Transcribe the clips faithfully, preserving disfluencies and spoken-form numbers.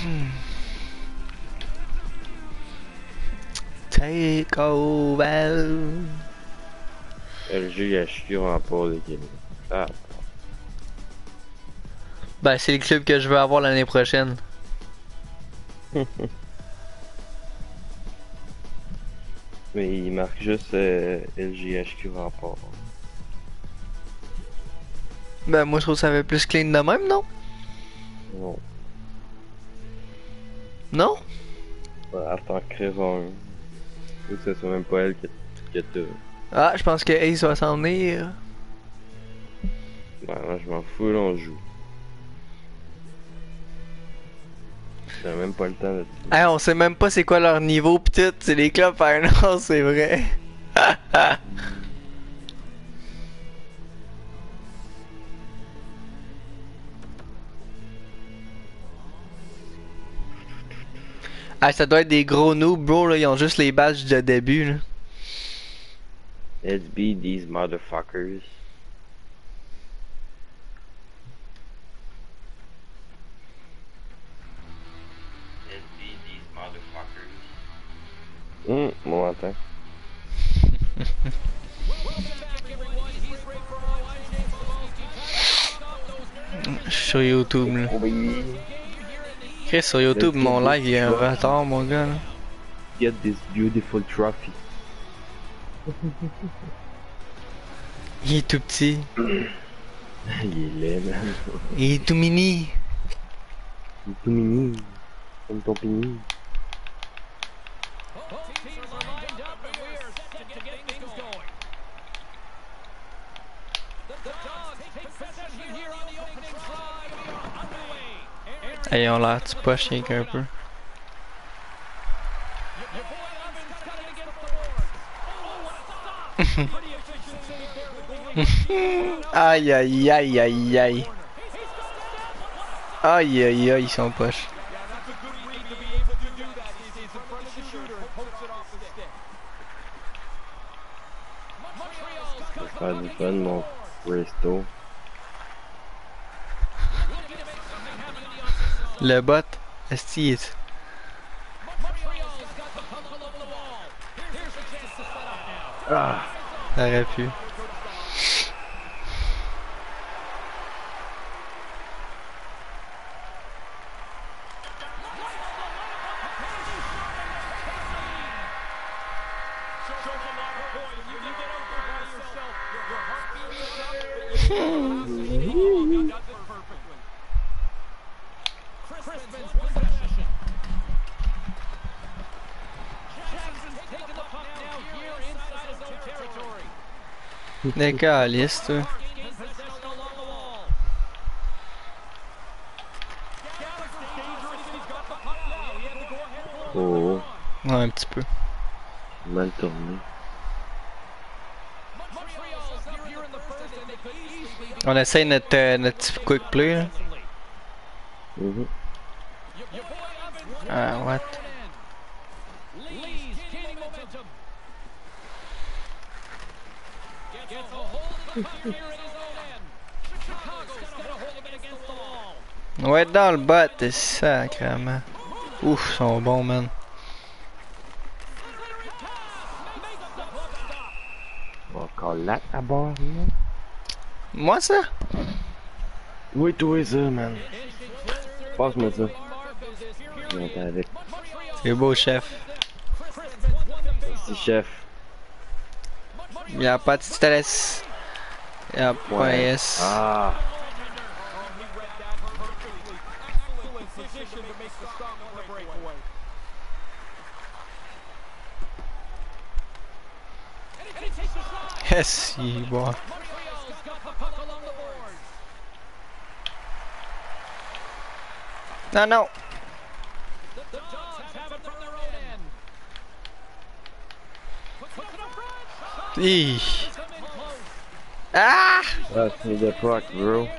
Take over. L G H Q remporte les games. Ah. Ben, c'est le club que je veux avoir l'année prochaine. Mais il marque juste euh, L G H Q remporte. Ben, moi, je trouve que ça fait plus clean de même, non? Non. Non? Ouais, attends, crève-en. Ou que ce soit même pas elle qui qui te. Ah, je pense que Ace va s'en venir. Ben, moi, je m'en fous, là, on joue. J'ai même pas le temps de. Hey, on sait même pas c'est quoi leur niveau pis tout, c'est les clubs finals, c'est vrai. Ah, ça doit être des gros noobs, bro, là, ils ont juste les badges de début, là. Let's be these motherfuckers. Let's be these motherfuckers. Hum, bon, attends. Je suis sur YouTube, là. Oui. Chris, sur YouTube, Let's mon get live, il y a un this retard, mon gars, là. Get this beautiful trophy. Il est tout petit. Il est laid, man. Il est tout mini. Il est tout mini. Comme ton pini. Hey, on l'air, tu poches rien qu'un peu. Aïe aïe aïe aïe aïe. Aïe aïe aïe, ils sont poches. Ça va faire du fun, mon resto. Le bot, est-ce qu'il est... Ah! Ça aurait pu. Des calices, toi. Oh, Ouais, un petit peu. mal tourné. On essaye notre, euh, notre petit quick play, là. Mm-hmm. Ah, what? On va être dans le bot, c'est sacrément. Ouf, ils sont bons, man. Encore là à bord, là. Moi, ça? Oui, toi, ça, man. Passe-moi ça. Je monte avec. C'est beau, chef. Merci, chef. Il y a pas de stress. Il y a pas Ouais. yes. Ah! Yes, il boit. Non, non. Hi. Ah! That's me the puck, bro.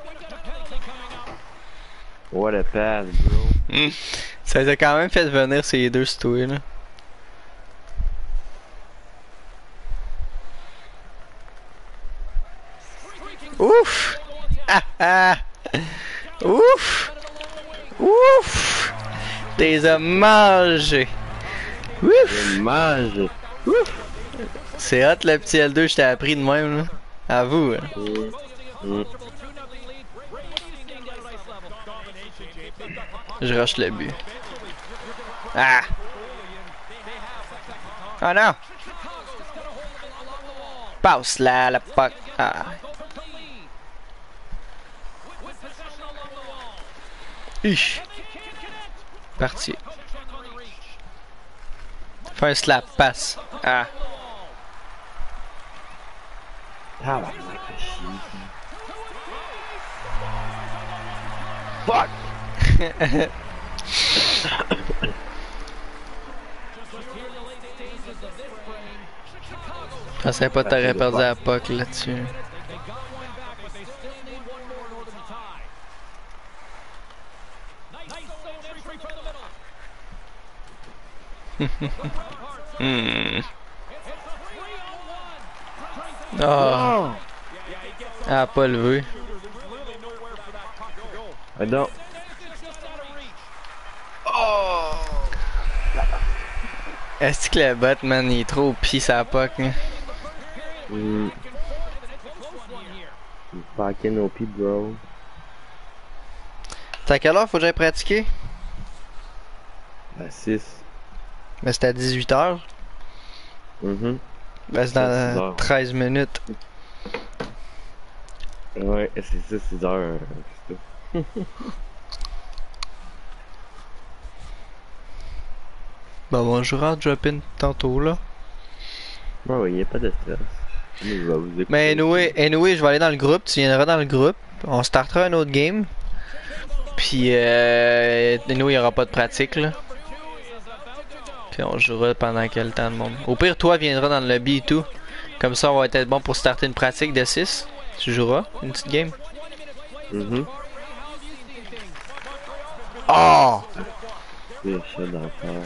What a pass, bro. Mm. Ça les a quand même fait venir ces deux stoués, là. Ouf! Ah ah! Ouf! Ouf! T'es a mangé. Ouf! Mange! Ouf! C'est hot le petit L deux, je t'ai appris de même là. À vous. Hein. Mm. Mm. Je rush le but. Ah! Oh non! Passe là, la puck. Ah. Ich. Parti. Fais un slap, passe. Ah. Ah bah, fuck! Je pensais pas que t'aurais perdu la puck là-dessus. hmm. Oh. Ah, pas levé. Ah non. Oh. Est-ce que le Batman il est trop pis sa puck? Hein? Mm. Fucking O P, bro. C'est à quelle heure faut que j'aille pratiquer? À six. Ben c'est à dix-huit heures. Mhm. Ben c'est dans treize minutes. Ouais, c'est ça, six heures. C'est tout. Bon, bon, je rentre drop-in tantôt là. Ouais, ouais, y'a pas de stress. Je vais vous écouter. Mais anyway, anyway, je vais aller dans le groupe, tu viendras dans le groupe. On startera un autre game. Puis, euh, anyway, il n'y aura pas de pratique là. Puis on jouera pendant quel temps de monde. Au pire, toi viendras dans le lobby et tout. Comme ça, on va être bon pour starter une pratique de six. Tu joueras une petite game. Mhm. Oh! C'est chaud d'enfer.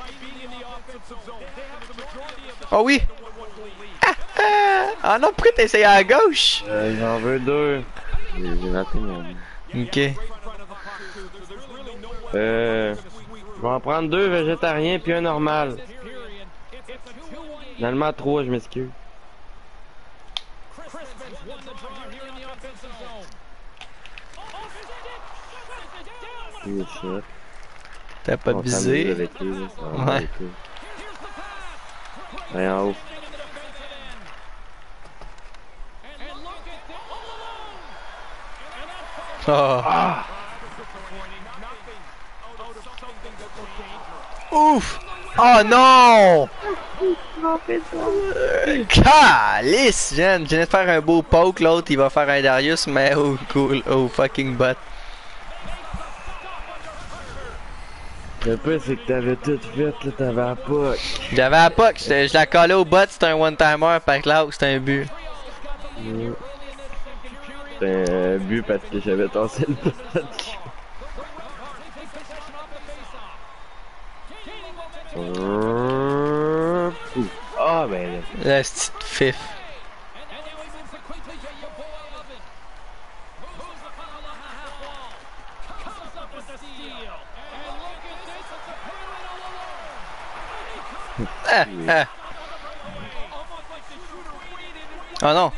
Oh oui! Ah, ah, ah non, pourquoi t'as essayé à gauche? Euh, j'en veux deux. J'ai j'ai raté mon. Ok. Euh. Je vais en prendre deux végétariens puis un normal. Finalement trois, je m'excuse. T'as pas visé? Avec eux, là, ça va Ouais. avec eux. Allez, en haut. Oh. Ah! Ouf! Oh non! Euh, Calice! Jeanne, je viens de faire un beau poke, l'autre il va faire un Darius, mais oh cool, oh fucking butt. Le pire, c'est que t'avais tout fait, là, t'avais la puck. J'avais la puck, je, je la collais au butt, c'était un one-timer, par là c'était un but. Mm. C'était un but parce que j'avais tassé le puck. Ah, ben là. La petite fif. Ah, ah. Oh non!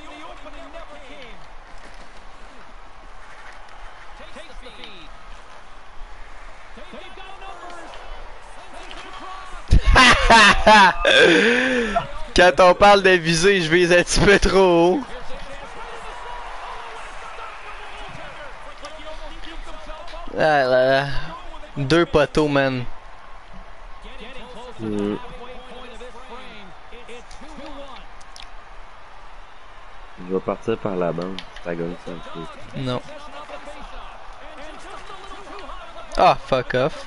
Quand on parle de viser, je vise un petit peu trop haut. Ah là là. Deux poteaux, man. Mm. Je vais partir par la bande. Ça gagne ça un peu. Non. Ah, fuck off.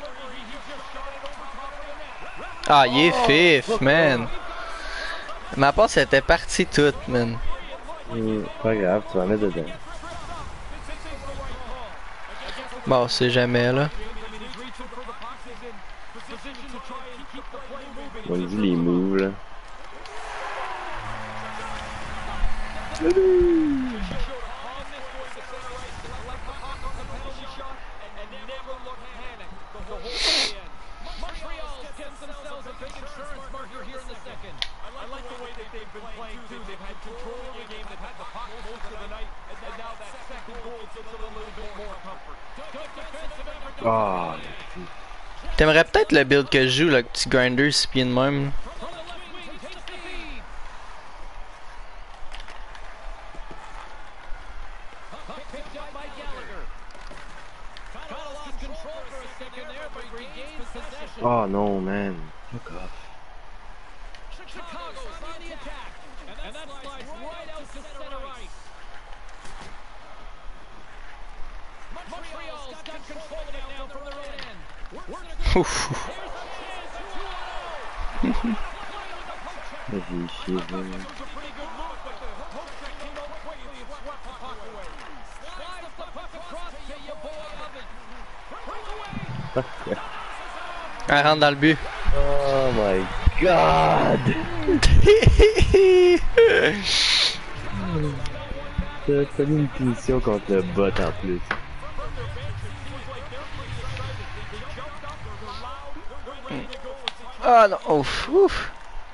Ah, il est fif, man. Ma passe était partie toute, man. Mm. Pas grave, tu vas mettre dedans. Bon, c'est jamais là. On dit les moves, là. Ah, T'aimerais peut-être le build que je joue, le petit grinder six pieds de même. oh non, man. Fuck off. Ouf. J'ai chié, vraiment. Elle rentre dans le but. Oh my god! T'as mis une punition contre le bot en plus. Ah non, ouf, ouf.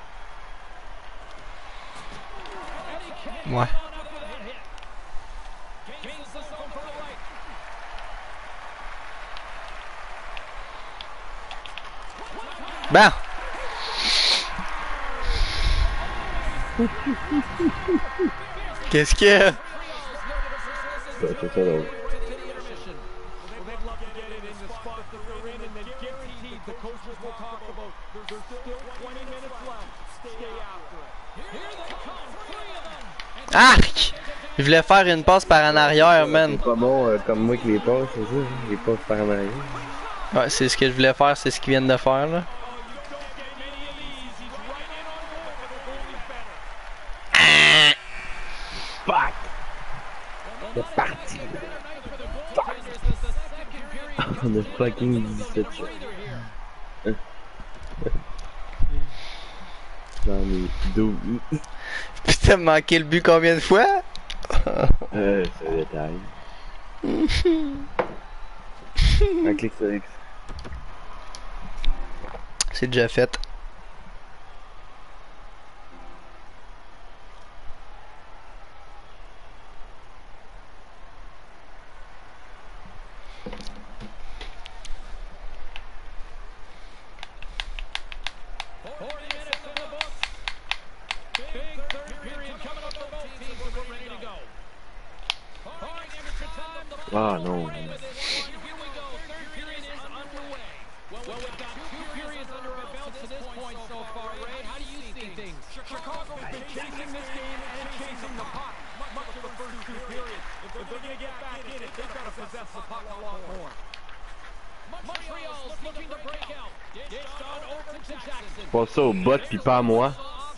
Ouais. Ben. Qu'est-ce qu'il y a? Ouais, c'est ça, là. Arc! Je voulais faire une passe par en arrière, man. C'est pas bon euh, comme moi qui les passe, c'est ça? Les passes par en arrière. Ouais, c'est ce que je voulais faire, c'est ce qu'ils viennent de faire, là. Fuck! C'est parti! Fuck! On a fucking dix-sept shots. J'en ai douze. Puis t'as manqué le but combien de fois? Euh, c'est le détail. Un clic sur X. C'est déjà fait. Ah non. Pas ça au bot pis pas à moi.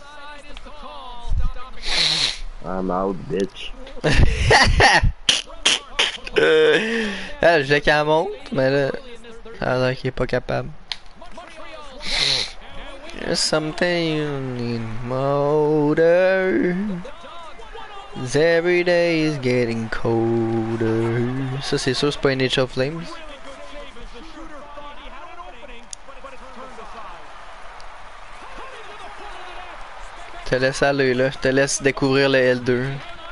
I'm out, bitch. euh, ah, je voulais qu'elle monte, mais là, ça a l'air qu'il est pas capable. There's something in motor. Every day is getting colder. Ça, c'est sûr, c'est pas N H L Flames. Je te laisse aller là, je te laisse découvrir le L deux.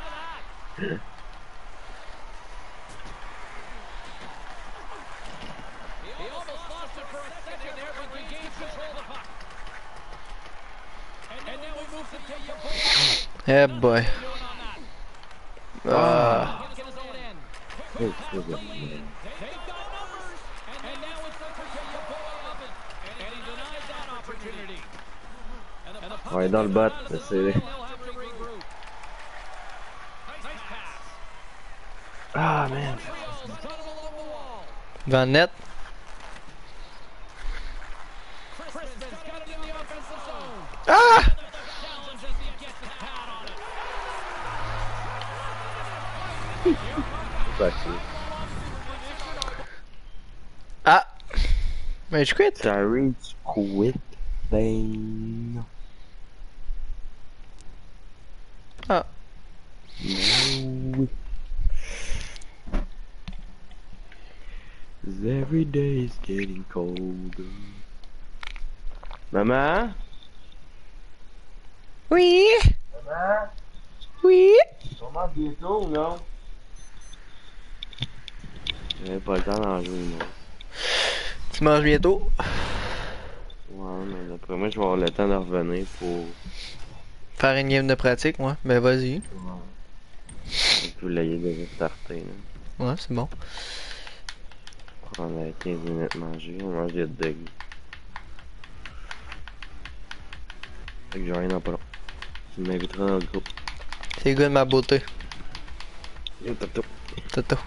Eh boy. Ah. Ouais, dans le bot, c'est... Ah, man. Van net. Ah! Ah! Mais je quitte. Sorry, quit. Ben... Ah. No. Every day is getting colder. Maman? Oui, Maman? oui. On mange bientôt ou non? J'avais pas le temps d'en jouer une autre. Tu manges bientôt? Ouais, mais d'après moi, je vais avoir le temps de revenir pour. Faire une game de pratique, moi. Ben vas-y. Ouais. Et puis là, il est déjà starté, là. Ouais, c'est bon. Prendre quinze minutes de manger, on mange des hot dogs. Fait que j'ai rien dans pas long. Tu m'inviteras dans le groupe. C'est le gars de ma beauté. Yo, Toto. Toto.